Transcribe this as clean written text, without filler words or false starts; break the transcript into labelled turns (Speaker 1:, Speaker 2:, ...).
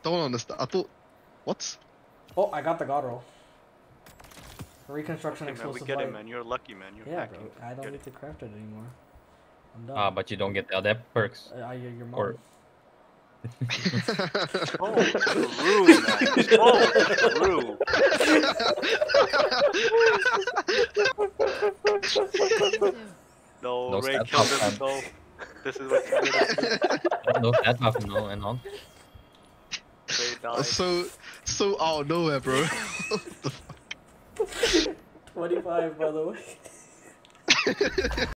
Speaker 1: don't understand. I thought, what?
Speaker 2: Oh, I got the god roll. Reconstruction
Speaker 3: Okay, man, we
Speaker 2: explosive
Speaker 3: get it,
Speaker 2: light.
Speaker 3: man. You're lucky, man. You're
Speaker 2: Yeah,
Speaker 3: hacking.
Speaker 2: bro. I don't
Speaker 3: Get
Speaker 2: need
Speaker 3: it.
Speaker 2: to craft it anymore. I'm done.
Speaker 4: Ah, but you don't get the other perks.
Speaker 2: Your mom.
Speaker 4: Or
Speaker 3: Oh, true, man. Oh, true. No,
Speaker 4: No
Speaker 3: Ray
Speaker 4: stat
Speaker 3: killed
Speaker 4: buff,
Speaker 3: himself. This is what you're gonna do.
Speaker 4: no stat buff, no, and on.
Speaker 3: Ray died.
Speaker 1: So out of nowhere, bro. What the fuck?
Speaker 2: 25, by the way.